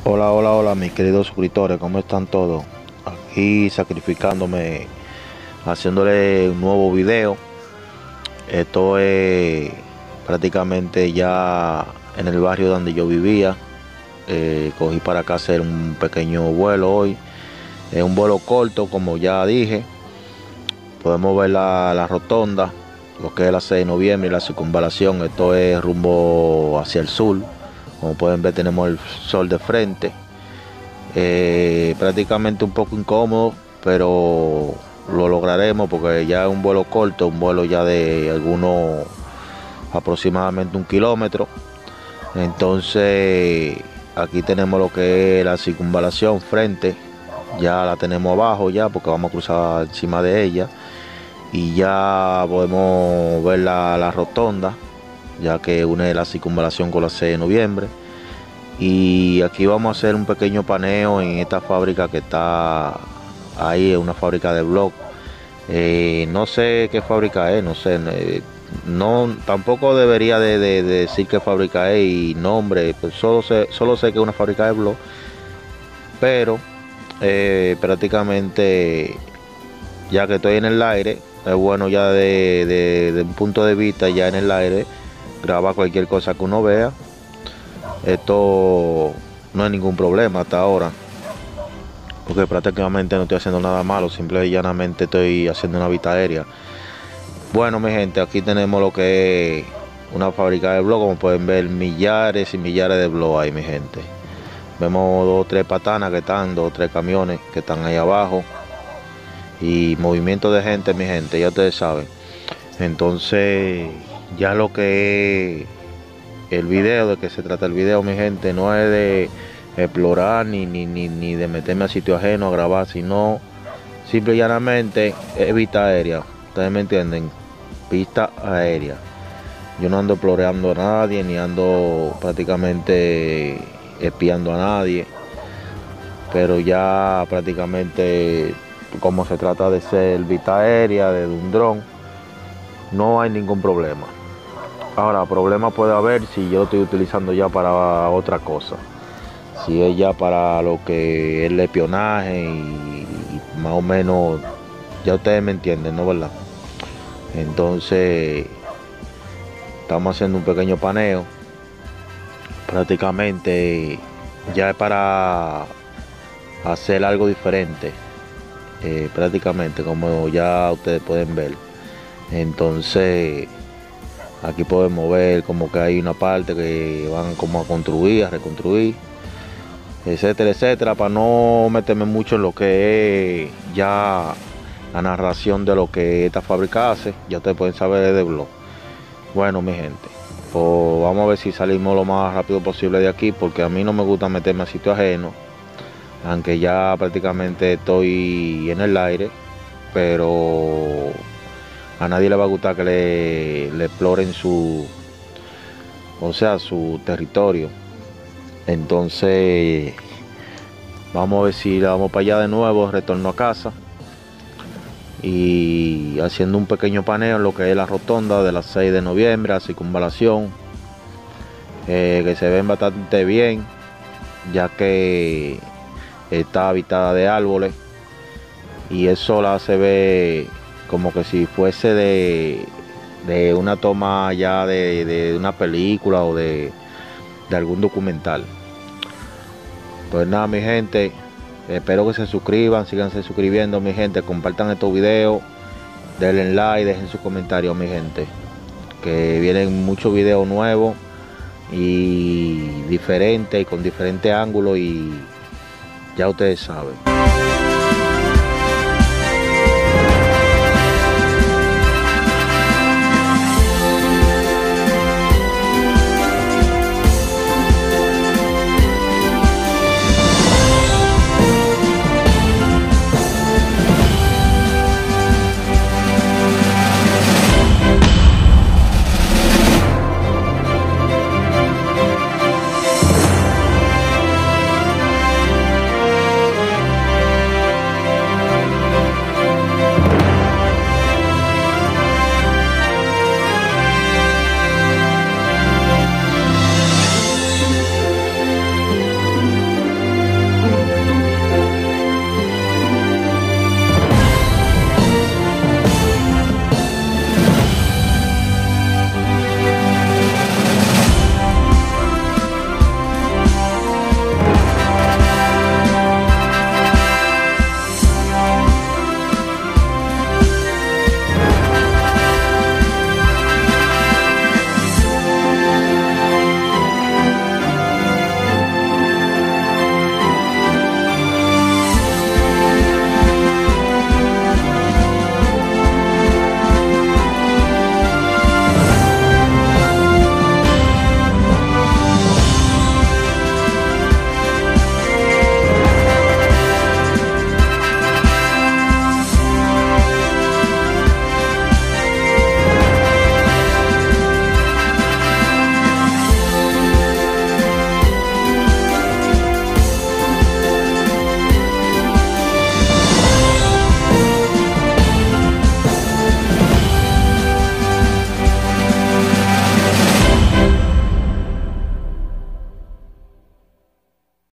Hola, hola, hola, mis queridos suscriptores, ¿cómo están todos? Aquí sacrificándome, haciéndole un nuevo video. Esto es prácticamente ya en el barrio donde yo vivía. Cogí para acá hacer un pequeño vuelo hoy. Es un vuelo corto, como ya dije. Podemos ver la rotonda, lo que es la 6 de noviembre y la circunvalación. Esto es rumbo hacia el sur. Como pueden ver, tenemos el sol de frente. Prácticamente un poco incómodo, pero lo lograremos porque ya es un vuelo corto, un vuelo ya de algunos aproximadamente 1 kilómetro. Entonces aquí tenemos lo que es la circunvalación frente, ya la tenemos abajo ya porque vamos a cruzar encima de ella y ya podemos ver la rotonda, ya que une la circunvalación con la 6 de noviembre. Y aquí vamos a hacer un pequeño paneo en esta fábrica que está ahí, es una fábrica de bloc. No sé qué fábrica es, no sé, no, tampoco debería de decir qué fábrica es y nombre, pues solo sé que es una fábrica de bloc, pero prácticamente ya que estoy en el aire, es bueno ya de un punto de vista ya en el aire, grabar cualquier cosa que uno vea. Esto no hay ningún problema hasta ahora, porque prácticamente no estoy haciendo nada malo, simple y llanamente estoy haciendo una vista aérea. Bueno, mi gente, aquí tenemos lo que es una fábrica de bloques, como pueden ver, millares y millares de bloques ahí, mi gente. Vemos 2 o 3 patanas que están, 2 o 3 camiones que están ahí abajo, y movimiento de gente, mi gente, ya ustedes saben. Entonces, ya lo que es el video, de que se trata el video, mi gente, no es de explorar ni de meterme a sitio ajeno a grabar, sino simple y llanamente es vista aérea. Ustedes me entienden, vista aérea. Yo no ando exploreando a nadie, ni ando prácticamente espiando a nadie, pero ya prácticamente, como se trata de ser vista aérea, de un dron, no hay ningún problema. Ahora, problema puede haber si yo lo estoy utilizando ya para otra cosa. Si es ya para lo que es el espionaje y más o menos, ya ustedes me entienden, ¿no? ¿Verdad? Entonces, estamos haciendo un pequeño paneo. Prácticamente ya es para hacer algo diferente. Prácticamente, como ya ustedes pueden ver. Entonces, aquí podemos ver como que hay una parte que van como a construir, a reconstruir, etcétera, etcétera, para no meterme mucho en lo que es ya la narración de lo que esta fábrica hace. Ya ustedes pueden saber de blog. Bueno, mi gente, pues vamos a ver si salimos lo más rápido posible de aquí, porque a mí no me gusta meterme a sitio ajeno, aunque ya prácticamente estoy en el aire, pero a nadie le va a gustar que le exploren su territorio. Entonces, vamos a ver si le vamos para allá de nuevo, retorno a casa. Y haciendo un pequeño paneo en lo que es la rotonda de la 6 de noviembre, la circunvalación, que se ven bastante bien, ya que está habitada de árboles. Y eso la hace ver como que si fuese de una toma ya de una película o de algún documental. Pues nada, mi gente, espero que se suscriban, síganse suscribiendo, mi gente, compartan estos videos, denle like, dejen sus comentarios, mi gente, que vienen muchos videos nuevos y diferentes y con diferentes ángulos, y ya ustedes saben.